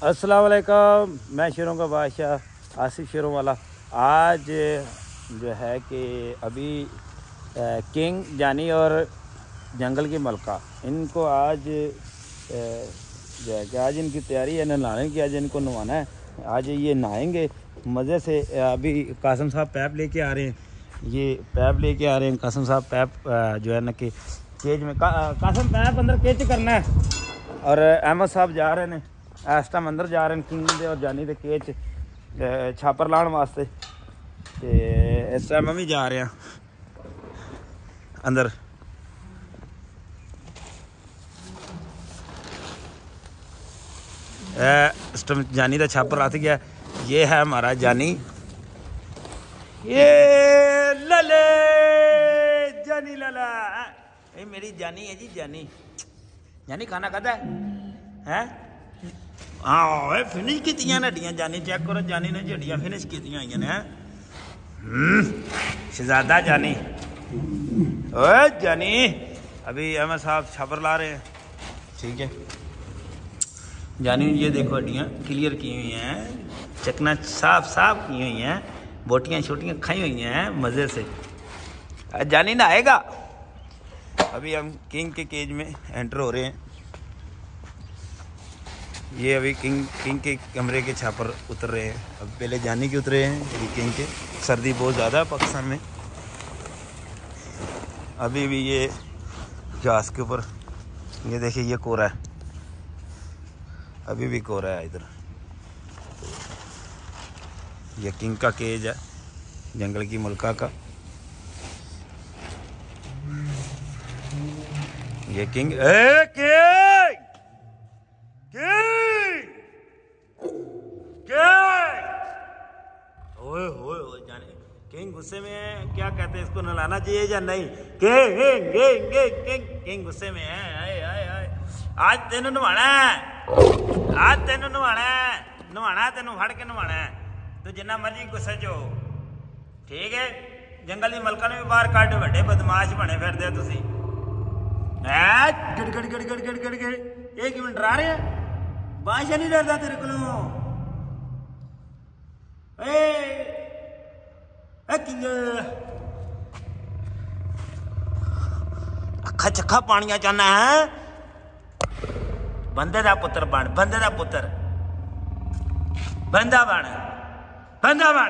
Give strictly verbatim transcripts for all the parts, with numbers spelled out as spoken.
अस्सलाम वालेकुम, मैं शेरों का बादशाह आसिफ शेरों वाला। आज जो है कि अभी किंग जानी और जंगल की मलका, इनको आज जो है कि आज इनकी तैयारी है नहलाने की। आज इनको नहवाना है, आज ये नहाएंगे मज़े से। अभी कासम साहब पैप लेके आ रहे हैं, ये पैप लेके आ रहे हैं कासम साहब। पैप जो है ना कि केज में का, कासम पैप अंदर केज करना है। और अहमद साहब जा रहे हैं इस टाइम अंदर जा रहे हैं किंग दे और जानी दे केज छापर लाने वास्ते। तो इस टाइम हम भी जा रहे हैं अंदर। इस टाइम जानी का छापर आते गया। ये है हमारा जानी, ये लले जानी लला, ये मेरी जानी है जी। जानी जानी खाना खाता है हैं? हाँ फिनिश कीतियां हड्डियां जानी, चेक करो जानी ने हड्डियां फिनिश कीतियां हुई ने। शहजादा जानी, ओए जानी। अभी अहमद साहब छापर ला रहे हैं, ठीक है। जानी ये देखो हड्डियां क्लियर की हुई हैं, चकना साफ साफ की हुई हैं, बोटियां छोटियां खाई हुई हैं मज़े से। जानी ना आएगा। अभी हम किंग के केज में एंटर हो रहे हैं। ये अभी किंग किंग के कमरे के छापर उतर रहे हैं। अब पहले जानी के उतरे हैं, अभी किंग के। सर्दी बहुत ज़्यादा है पाकिस्तान में। अभी भी ये घास के ऊपर ये देखिए ये कोरा है, अभी भी कोरा है इधर। ये किंग का केज है जंगल की मलका का। ये किंग ए किंग किंग किंग ओए होए होए जाने किंग गुस्से में। क्या कहते हैं इसको, नहलाना चाहिए या नहीं? King king king king king king गुस्से में है। आए आए आए आज तेनू नवाना है, आज तेनू नवाना है, नवाना तेनू फड़ के नवाना है। तो जिन्ना मर्जी गुस्से च हो, ठीक है। जंगल की मलका ने भी बाहर कट, बड़े बदमाश बने फिरदे तुसी। गड़ गड़ गड़ गड़ गड़ गड़ गड़ एक मिनट डरा रहे हैं? बादशाह नहीं डरदा तेरे को। अखा चखा पानिया चाहना है? बंदे दा पुत्र बन, बंदे दा पुत्र, बंदा बन, बंदा बन।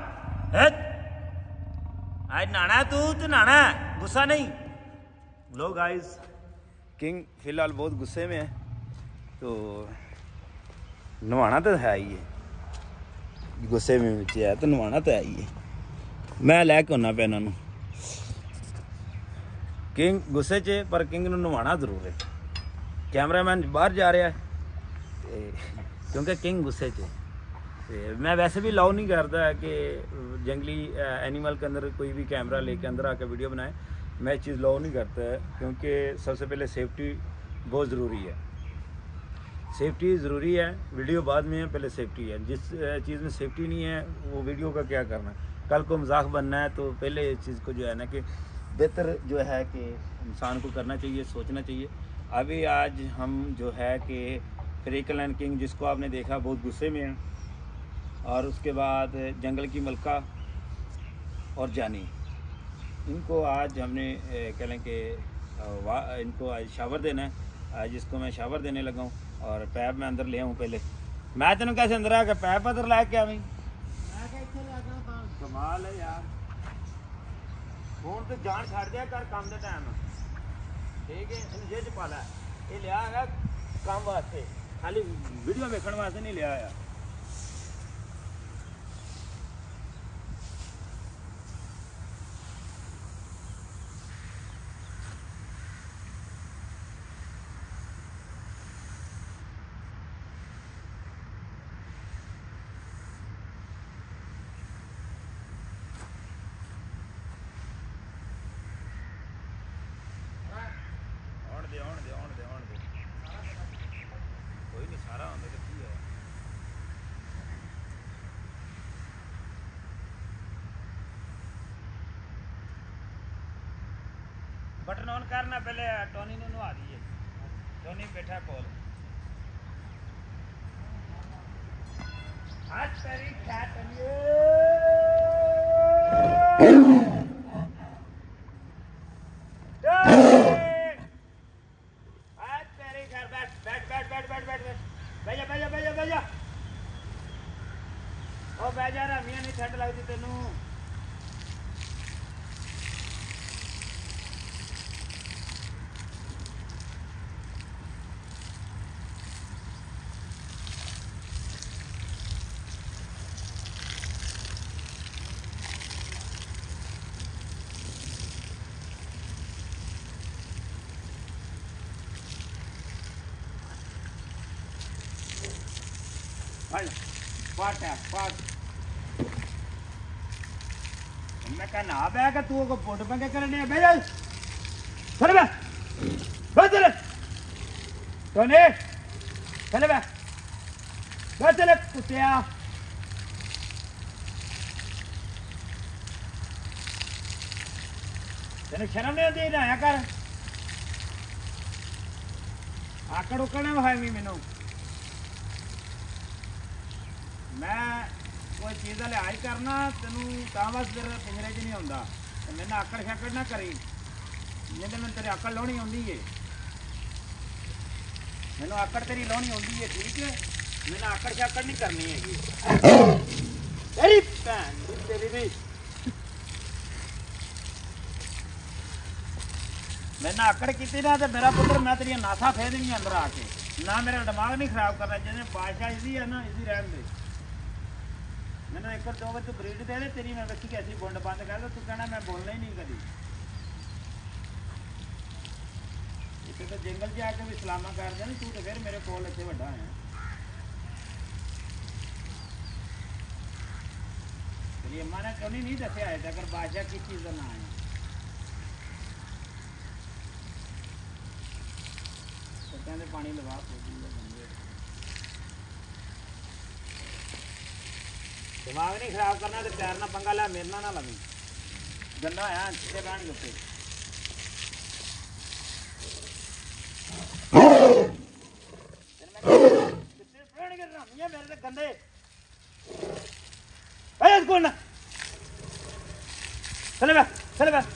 आज नहाना तू तो नहाना, गुस्सा नहीं। लो गाइस, किंग फिलहाल बहुत गुस्से में है, तो नहाना तो है ही है। गुस्से में बच्चे है तो नहाना तो है ही है। मैं लैके आना पे इन्हों। किंग गुस्से च, पर किंग नूं नहाना जरूर है। कैमरामैन बाहर जा रहा है क्योंकि किंग गुस्से च। मैं वैसे भी अलाउ नहीं करता है कि जंगली एनिमल के अंदर कोई भी कैमरा लेके अंदर आकर वीडियो बनाए। मैं चीज़ अलाउ नहीं करता है, क्योंकि सबसे पहले सेफ्टी बहुत ज़रूरी है। सेफ्टी ज़रूरी है, वीडियो बाद में है, पहले सेफ्टी है। जिस चीज़ में सेफ्टी नहीं है वो वीडियो का क्या करना। कल को मजाक बनना है तो पहले इस चीज़ को जो है ना कि बेहतर जो है कि इंसान को करना चाहिए, सोचना चाहिए। अभी आज हम जो है कि फ्रीकल एंड किंग, जिसको आपने देखा बहुत गुस्से में है, और उसके बाद जंगल की मलका और जानी, इनको आज हमने कह लें कि इनको आज शावर देना है। आज इसको मैं शावर देने लगा हूँ और पैप मैं अंदर ले आऊँ। पहले मैं तेन कैसे अंदर आके पैप अंदर ला के आवी? कमाल है यार, फोन तो जान छड़ दिया कर काम के टाइम, ठीक है। इन जेब च पा लै, ये लिया है काम वास्ते, खाली वीडियो देखने वास्ते नहीं लिया है। कोई नहीं, सारा आंदा तो की है। बटन ऑन करना, पहले टोनी ने नवा दिए। टोनी बैठा कोल। तेरी ख्यात ठंड लगती तेन पाट है पाट मैं क्या ना बैग तू को फोटो पे क्या करने है भेज चल बे बस चल तोने चल बे बस चल कुत्तिया तेरे शर्म नहीं आती ना कर आकड़ उकड़ है मी मैनू मैं कोई चीज़ का लिहाज करना तेन बस तेरे पिंजरे च नहीं आता मैंने आकड़ शाकड़ ना करी नहीं तो मैं तेरी आकड़ लानी आती है मैनू आकड़ तेरी लानी आती है ठीक है मैंने आकड़ शाकड़ नहीं करनी है तेरी भैन तेरी भी मैंने आकड़ की ना तो मेरा पुत्र मैं तेरिया नासा फेर देनी अंदर आके ना मेरा दिमाग नहीं खराब करना जिन्हें बादशाह इजी है ना इजी रहन दे मैंने एक बार दो बार तू ब्रीड दे दे तेरी मैं बच्ची कैसी बुंड बंद कर दो तू कहना मैं बोलना ही नहीं कभी इतने तो जंगल से आके भी सलामा कर देना तू तो फिर मेरे कोल इतने बड़ा है तेरी अम्मा ने क्यों नहीं दसिया है अगर बादशाह किस चीज़ का ना है कहते पानी लगा दिमाग नहीं खराब करना तो पैर ना पंगा ला मेरे ना लगी गंदा है अच्छे बहन के मेरे गंदे कौन चले बे चले बे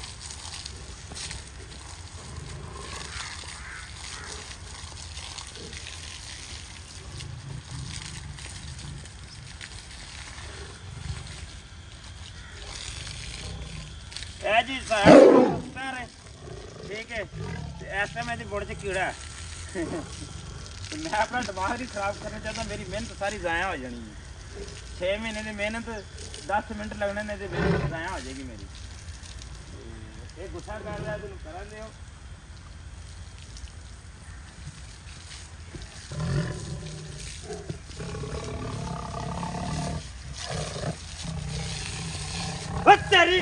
जी ठीक है ऐसे में बुढ़ च कीड़ा है मैं अपना दिमाग नहीं खराब करना चाहता मेरी मेहनत सारी ज़ाया हो जानी है छे महीने की मेहनत दस मिनट लगने ने मेहनत ज़ाया हो जाएगी मेरी ये गुस्सा कर रहा है तुम करा दो तेरी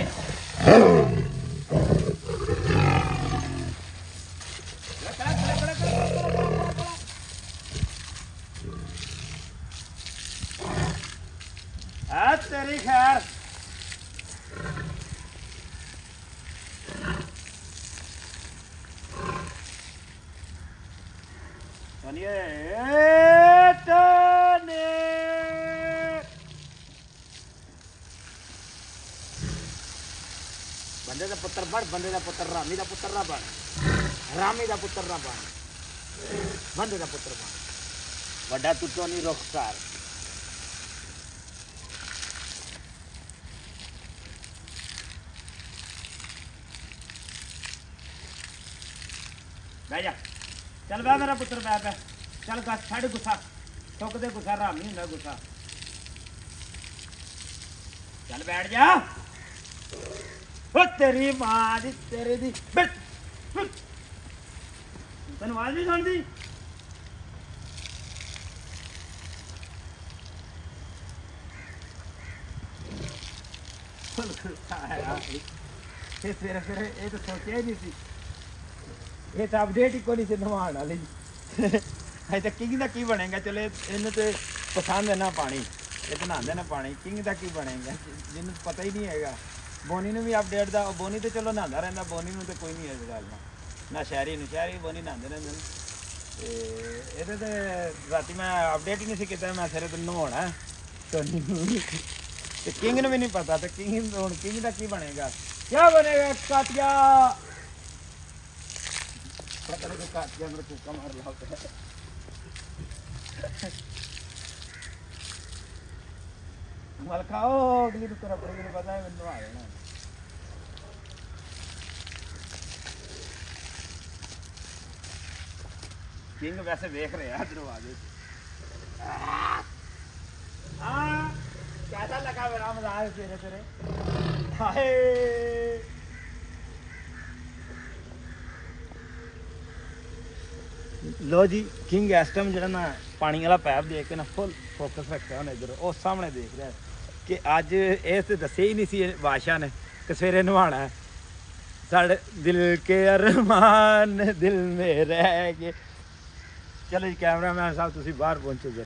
तेरी खैर बंदे का पुत्र बन बंदे का पुत्र रामी का पुत्र ना बन रामी का पुत्र ना बन बंदे का पुत्र बन वड्डा तू तो नहीं रुखसार बह जा चल बह मेरा पुत्र बह बह चल गस छड़ गुस्सा थुक दे गुस्सा रामी होंदा गुस्सा चल बैठ जा ओ तेरी मां दी तेरे दी बैठ तन आवाज नहीं सुनदी फिर फिर ये तो सोचा ही नहीं थी ये तो अपडेट ही कोनी से नवाण वाली अजे तक किंग का की बनेगा चले इन्हें तो पसंद है ना पानी ये तो नहाते ना पानी किंग का की बनेगा जिन्हें पता ही नहीं है बोनी ने भी अपडेट दा बोनी तो चलो नहाता रहता बोनी में तो कोई नहीं है इस गल ना शहरी नहीं शहरी बोनी नहाते रहते ये तो राती मैं अपडेट ही नहीं किया मैं सिरे तो नहाना टोनी ते किंग ने भी नहीं पता तो किंग हुण किंग दा की बनेगा क्या बनेगा काटिया पता नहीं काटिया मेरे को मार ला मल खाओ अगली तो तेरा पड़ेगी नहीं पता है मैंने आ जाना किंग वैसे देख रहे हैं दरवाजे हाँ कैसा लगा मेरा मजाक तेरे तेरे हाय लो जी किंग इस टाइम जो ना पानी वाला पैप देख के ना फुल फोकस रखा उन्हें इधर उस सामने देख रहा है कि अज इस तो दसे ही नहीं सी बादशाह ने कि सवेरे नहाना है साढ़े दिल के अरमान दिल में रह गए चलो जी कैमरा मैन साहब तुम बाहर पहुंचो जी